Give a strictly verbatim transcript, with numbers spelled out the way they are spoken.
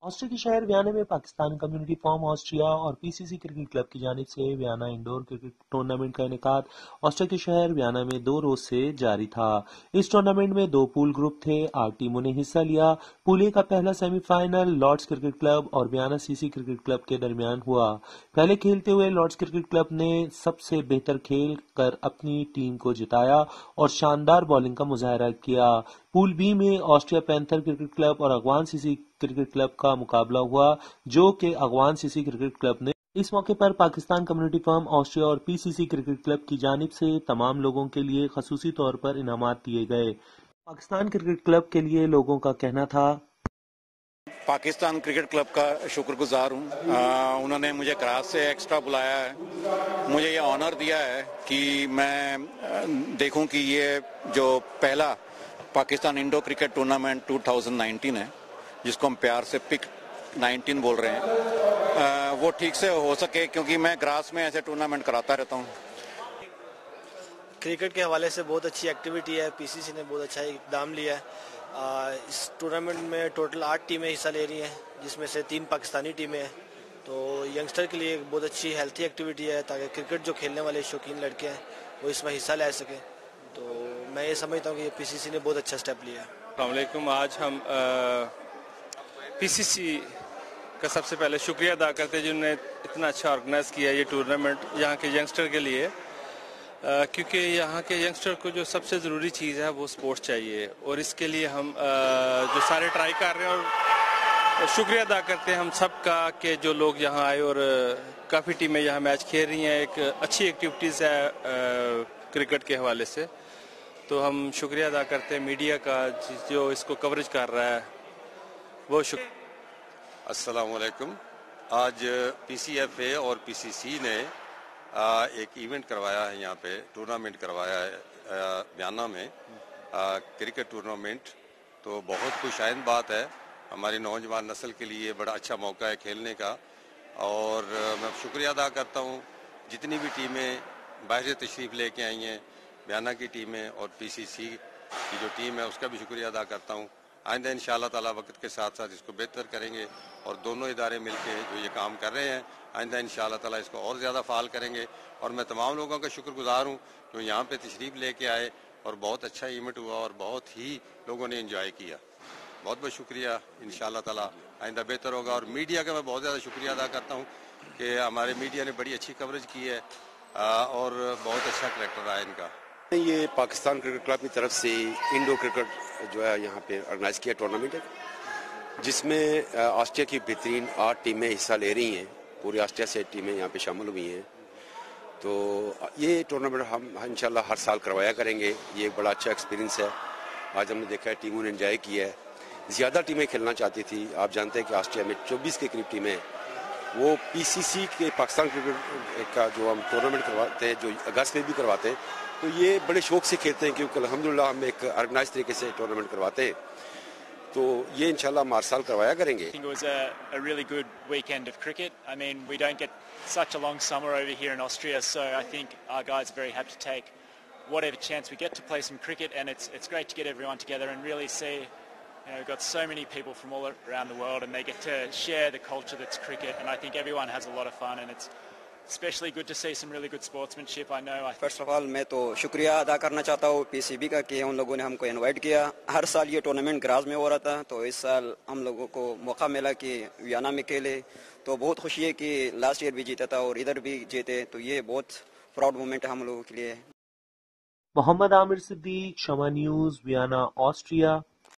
Austria के शहर Vienna में पाकिस्तान कम्युनिटी फॉर्म ऑस्ट्रिया और पीसीसी क्रिकेट क्लब की जानिब से वियना इंडोर क्रिकेट टूर्नामेंट का इनेकाद ऑस्ट्रिया के शहर वियना में दो रोज से जारी था। इस टूर्नामेंट में दो पूल ग्रुप थे, आठ टीमों ने हिस्सा लिया। पूल ए का पहला सेमीफाइनल लॉर्ड्स क्रिकेट क्लब और वियना सीसी क्रिकेट क्लब के दरमियान हुआ। पहले खेलते हुए लॉर्ड्स क्रिकेट क्लब ने सबसे बेहतर खेल कर अपनी टीम को जिताया और शानदार बॉलिंग का मुजाहरा किया। पूल बी में ऑस्ट्रिया पैंथर क्रिकेट क्लब और अगवान सीसी क्रिकेट क्लब का मुकाबला हुआ, जो कि अगवान सीसी क्रिकेट क्लब ने इस मौके पर पाकिस्तान कम्युनिटी फर्म ऑस्ट्रिया और पीसीसी क्रिकेट क्लब की जानिब से तमाम लोगों के लिए खसूसी तौर पर इनामात दिए गए। पाकिस्तान क्रिकेट क्लब के लिए लोगों का कहना था, पाकिस्तान क्रिकेट क्लब का शुक्रगुजार हूँ। उन्होंने मुझे क्रास से एक्स्ट्रा बुलाया है, मुझे ये ऑनर दिया है कि मैं देखूं कि ये जो पहला पाकिस्तान इंडोर क्रिकेट टूर्नामेंट दो हज़ार उन्नीस है, जिसको हम प्यार से पिक उन्नीस बोल रहे हैं, वो ठीक से हो सके, क्योंकि मैं ग्रास में ऐसे टूर्नामेंट कराता रहता हूँ। क्रिकेट के हवाले से बहुत अच्छी एक्टिविटी है, पीसीसी ने बहुत अच्छा इकदाम लिया है। आ, इस टूर्नामेंट में टोटल आठ टीमें हिस्सा ले रही हैं, जिसमें से तीन पाकिस्तानी टीमें हैं। तो यंगस्टर के लिए एक बहुत अच्छी हेल्थी एक्टिविटी है, ताकि क्रिकेट जो खेलने वाले शौकीन लड़के हैं वो इसमें हिस्सा ले सकें। तो मैं ये समझता हूँ कि ये पीसीसी ने बहुत अच्छा स्टेप लिया है। अस्सलाम वालेकुम। आज हम पीसीसी का सबसे पहले शुक्रिया अदा करते हैं जिन्होंने इतना अच्छा ऑर्गेनाइज किया ये टूर्नामेंट यहाँ के यंगस्टर के लिए, आ, क्योंकि यहाँ के यंगस्टर को जो सबसे ज़रूरी चीज़ है वो स्पोर्ट्स चाहिए, और इसके लिए हम आ, जो सारे ट्राई कर रहे हैं, और शुक्रिया अदा करते हैं हम सब का कि जो लोग यहाँ आए और काफ़ी टीमें यहाँ मैच खेल रही हैं। एक अच्छी एक्टिविटीज़ है आ, क्रिकेट के हवाले से, तो हम शुक्रिया अदा करते हैं मीडिया का जो इसको कवरेज कर रहा है, वो शुक्र। अस्सलाम वालेकुम। आज पीसीएफए और पीसीसी ने एक इवेंट करवाया है, यहाँ पे टूर्नामेंट करवाया है वियना में, क्रिकेट टूर्नामेंट। तो बहुत खुशाइंद बात है, हमारी नौजवान नस्ल के लिए बड़ा अच्छा मौका है खेलने का। और मैं शुक्रिया अदा करता हूँ जितनी भी टीमें बाहर से तशरीफ़ लेके आई हैं, वियना की टीमें और पीसीसी की जो टीम है उसका भी शुक्रिया अदा करता हूँ। आइंदा इंशाअल्लाह ताला वक्त के साथ साथ इसको बेहतर करेंगे, और दोनों इदारे मिलकर जो ये काम कर रहे हैं आइंदा इंशाअल्लाह ताला इसको और ज़्यादा फ़ाल करेंगे। और मैं तमाम लोगों का शुक्रगुजार हूँ जो यहाँ पे तशरीफ़ लेके आए, और बहुत अच्छा इवेंट हुआ और बहुत ही लोगों ने एंजॉय किया। बहुत बहुत शुक्रिया। इंशाअल्लाह ताला आइंदा बेहतर होगा। और मीडिया का मैं बहुत ज़्यादा शुक्रिया अदा करता हूँ कि हमारे मीडिया ने बड़ी अच्छी कवरेज की है और बहुत अच्छा करेक्टर रहा है इनका। ये पाकिस्तान क्रिकेट क्लब की तरफ से इंडोर क्रिकेट जो है यहाँ पे ऑर्गेनाइज किया टूर्नामेंट है, जिसमें ऑस्ट्रिया की बेहतरीन आठ टीमें हिस्सा ले रही हैं। पूरी ऑस्ट्रिया से टीमें यहाँ पे शामिल हुई हैं। तो ये टूर्नामेंट हम इंशाल्लाह हर साल करवाया करेंगे। ये एक बड़ा अच्छा एक्सपीरियंस है। आज हमने देखा है टीमों ने एंजॉय किया है। ज़्यादा टीमें खेलना चाहती थी। आप जानते हैं कि ऑस्ट्रिया में चौबीस के करीब टीमें, वो पीसीसी के पाकिस्तान क्रिकेट का जो हम टूर्नामेंट करवाते हैं, जो अगस्त में भी करवाते हैं, तो ये बड़े शौक से खेलते हैं, क्योंकि अल्हम्दुलिल्लाह हम एक ऑर्गेनाइज तरीके से टूर्नामेंट करवाते हैं। तो ये इंशाल्लाह हम हर साल करवाया करेंगे। I think it was a, a really good weekend of cricket. I mean, we don't get such a long summer over here in Austria, so I think our guys are very happy to take whatever chance we get to play some cricket, and it's it's great to get everyone together and really see, you know, we've got so many people from all around the world, and they get to share the culture that's cricket, and I think everyone has a lot of fun, and it's especially good to see some really good sportsmanship. I know I First of all मैं तो शुक्रिया अदा करना चाहता हूँ PCB का कि उन लोगों ने हमको इनवाइट किया। हर साल ये टूर्नामेंट ग्रास में हो रहा था, तो इस साल हम लोगों को मौका मिला कि वियना में खेले। तो बहुत खुशी है कि लास्ट ईयर भी जीता था और इधर भी जीते, तो ये बहुत प्राउड मोमेंट है हम लोगों के लिए। Mohammad Amir Siddique, Shama news, Vienna, Austria.